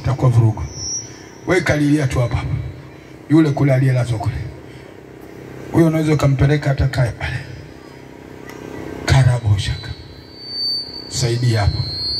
itakuwa vurugu. Wewe kalilia tu hapa. Yule kule aliyelazwa kule, huyo unaweza kumpeleka hata kaya pale. Karaboshaka. Saidia hapo.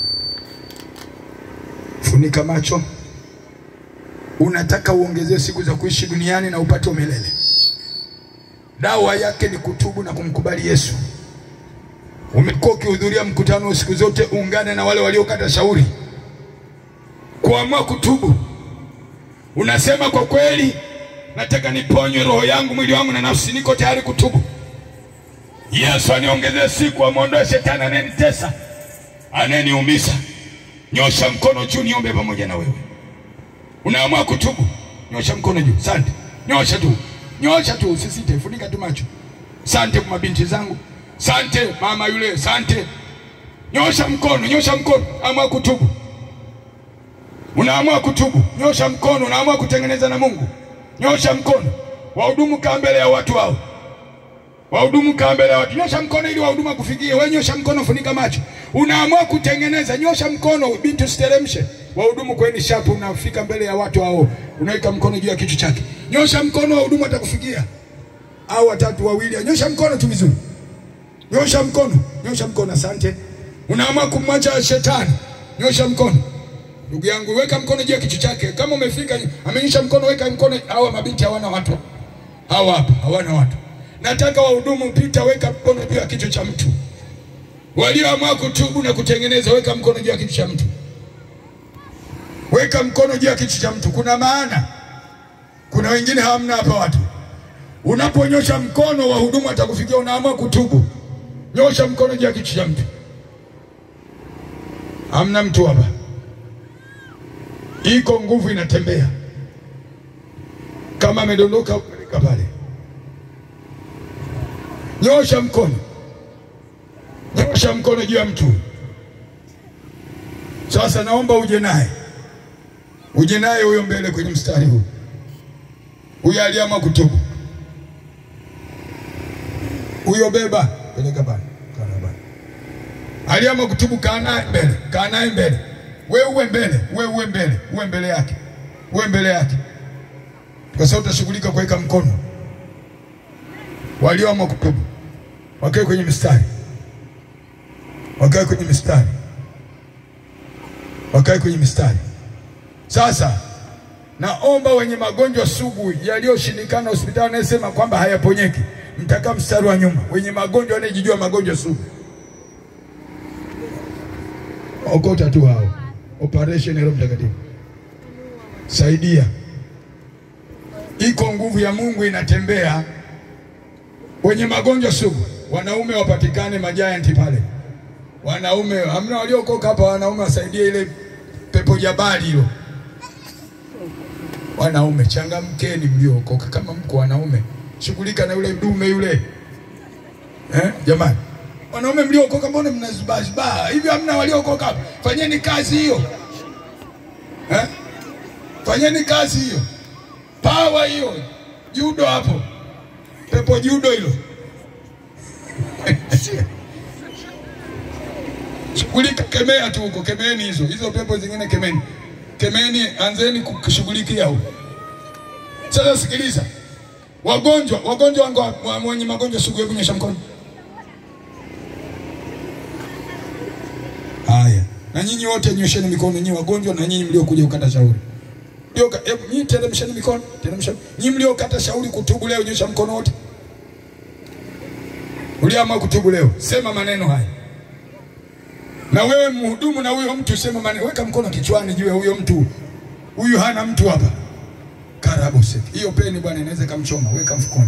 Funika macho. Unataka uongezee siku za kuishi duniani na upate milele. Dawa yake ni kutubu na kumkubali Yesu. Umekuwa ukihudhuria mkutano siku zote, ungane na wale waliokata shauri kuamua kutubu. Unasema kwa kweli, nataka niponywe roho yangu, mwili wangu na nafsi, niko tayari kutubu. Yesu aniongezee siku, amuondoe shetani anenitesa, aneniumiza. Nyosha mkono juu niombe pamoja na wewe. Unaamua kutubu, nyosha mkono juu. Asante. Nyosha tu. Nyosha tu, usisite, funika tu macho. Asante kwa mabinti zangu. Asante mama yule, asante. Nyosha mkono, nyosha mkono. Amua kutubu. Unaamua kutubu. Nyosha mkono, unaamua kutengeneza na Mungu. Nyosha mkono. Wahudumu kaa mbele ya watu hao. Wahudumu kaa mbele ya watu. Nyosha mkono ili wahudumu kufikie. Wewe nyosha mkono, funika macho. Unaamua kutengeneza, nyosha mkono, binti usiteremshe. Wahudumu kweni shapu, unafika mbele ya watu hao. Unaweka mkono juu ya kichwa chake. Nyosha mkono, wahudumu atakufikia. Au watatu wawili, nyosha mkono tu vizuri. Nyosha mkono, nyosha mkono, asante. Unaamua kumwacha shetani. Nyosha mkono. Ndugu yangu, weka mkono juu ya kichwa chake. Kama umefika, amenyosha mkono, weka mkono. Hawa mabinti hawana watu. Hawa hapa hawana watu. Nataka wahudumu, pita, weka mkono juu ya kichwa cha mtu. Walioamua kutubu na kutengeneza, weka mkono juu ya kichwa cha mtu. Weka mkono juu ya kichwa cha mtu. Kuna maana. Kuna wengine hamna hapa watu. Unaponyosha mkono, wahudumu atakufikia. Unaamua kutubu, nyosha mkono juu ya kichwa cha mtu. Hamna mtu hapa. Iko nguvu inatembea. Kama amedondoka upeleka pale. Nyosha mkono. Nyosha mkono juu ya mtu. Sasa naomba uje naye. Uje naye huyo mbele kwenye mstari huu. Huyo aliamua kutubu. Huyo beba, peleka pale. Aliamua kutubu, kaa naye mbele. Kaa naye mbele. Wewe uwe mbele, wewe uwe mbele, uwe mbele yake. Uwe mbele yake. Kwa sababu utashughulika kuweka mkono. Walioamua kutubu, wakae kwenye mstari. Wakae kwenye mstari. Wakae kwenye mstari. Sasa naomba wenye magonjwa sugu yaliyoshindikana hospitali, nasema kwamba hayaponyeki, mtakaa mstari wa nyuma. Wenye magonjwa wanajijua magonjwa sugu, okota tu hao. Operation Roho Mtakatifu, saidia. Iko nguvu ya Mungu inatembea. Wenye magonjwa sugu, wanaume wapatikane, majianti pale. Wanaume, hamna waliokoka hapa, wanaume wasaidie ile pepo jabali hilo. Wanaume, changamkeni mliokoka. Kama mko wanaume, shughulika na yule dume yule. Jamani, wanaume mliokoka, mbona mnazibazibaa hivi? Hamna waliokoka hapa. Fanyeni kazi hiyo. Fanyeni kazi hiyo. Power hiyo. Judo hapo. Pepo judo hilo. Shughulika, kemea tu huko, kemeeni hizo pepo zingine, kemeni. Kemeni, anzeni kushughulikia huko. Sasa sikiliza. Wagonjwa wangu wenye magonjwa sugu, hebu nyosha mkono. Haya. Na nyinyi wote nyosheni mikono, nyinyi wagonjwa na nyinyi mliokuja ukata shauri. Hebu nyinyi teremsheni mikono, teremsheni. Nyinyi mliokata shauri kutubu leo, nyosha mkono wote. Uliamua kutubu leo, sema maneno haya. Na wewe mhudumu na huyo mtu, sema maneno, weka mkono kichwani juu ya huyo mtu. Huyu hana mtu hapa. Karabose. Hiyo peni bwana inaweza kumchoma, weka mfukoni.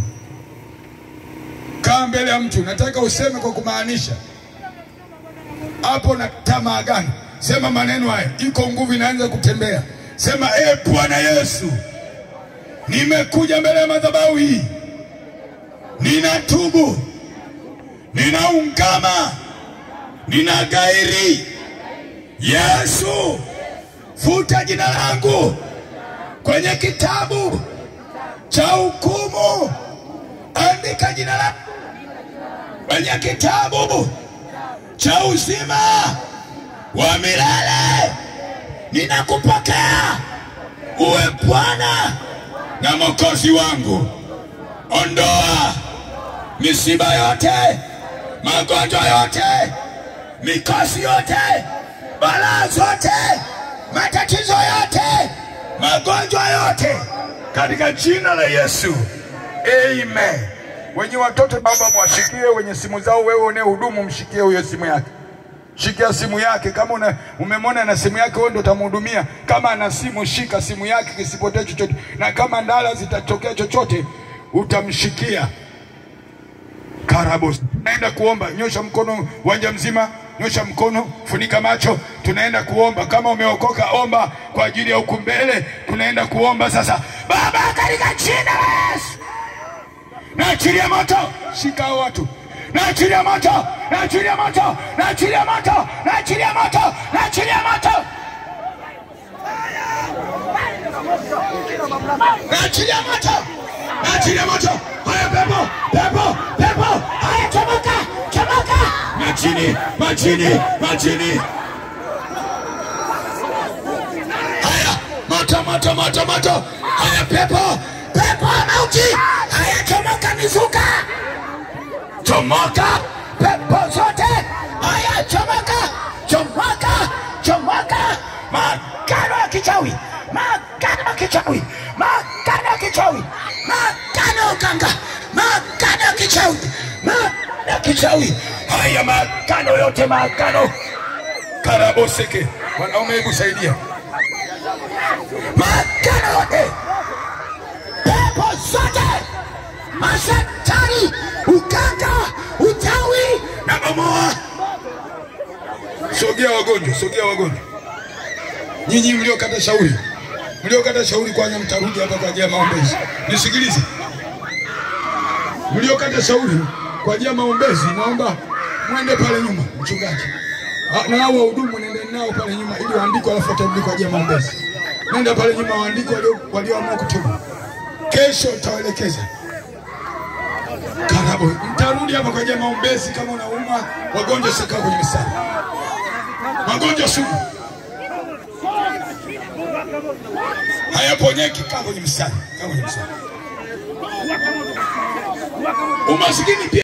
Kaa mbele ya mtu, nataka useme kwa kumaanisha. Hapo na tamaa gani? Sema maneno haya. Iko nguvu inaanza kutembea. Sema, Bwana Yesu, nimekuja mbele ya madhabahu hii. Ninatubu. Ninaungama. Ninagairi. Yesu, futa jina langu kwenye kitabu cha hukumu. Andika jina langu kwenye kitabu cha uzima wa milele. ninakupokea uwe Bwana na Mwokozi wangu. Ondoa misiba yote, magonjwa yote, mikosi yote, balaa zote, matatizo yote, magonjwa yote, katika jina la Yesu. Amen. Wenye watoto baba mwashikie, wenye simu zao wewe unayehudumu mshikie huyo simu yake. Shikia simu yake, kama umemwona na simu yake wewe ndio utamhudumia. Kama ana simu, shika simu yake kisipotee chochote, na kama ndala zitatokea chochote utamshikia. Karabos. Tunaenda kuomba, nyosha mkono uwanja mzima, nyosha mkono, funika macho. Tunaenda kuomba. Kama umeokoka omba kwa ajili ya huku mbele. Tunaenda kuomba sasa. Baba, katika jina la Yesu, naachilia moto, shika watu. Naachilia moto, naachilia moto, naachilia moto, naachilia moto, naachilia moto. Naachilia moto, naachilia moto. Haya pepo, pepo, pepo. Haya chomoka, chomoka. Majini, majini, majini. Haya moto, moto, moto, moto. Haya pepo, pepo mauti. Haya chomoka mizuka. Chomoka pepo zote. Haya chomoka, chomoka, chomoka. Makano ya kichawi, makano ya kichawi, makano ya kichawi, makano ya uganga, makano ya kichawi, makano ya kichawi. Haya makano yote, makano. Karaboseke. Wanaume hebu saidia. Makano yote, pepo zote, mashetani, uganga, uchawi na mamoa. Sogea wagonjwa, sogea wagonjwa. Nyinyi mliokata shauri, mliokata shauri kwanza mtarudi hapa kwa ajili ya maombezi. Nisikilize. Mliokata shauri kwa ajili ya maombezi, naomba mwende pale nyuma, mchungaji. Na hao wahudumu nende nao pale nyuma ili waandike, alafu watarudi kwa ajili ya maombezi. Nenda pale nyuma waandike walioamua kutubu. Kesho tutawaelekeza. Karabo, mtarudi hapa kwa ajili ya maombezi. Kama unaumwa, wagonjwa sika kwenye mstari. Magonjwa sugu hayaponyeki, kaa kwenye mstari, kaa kwenye mstari. Umasikini pia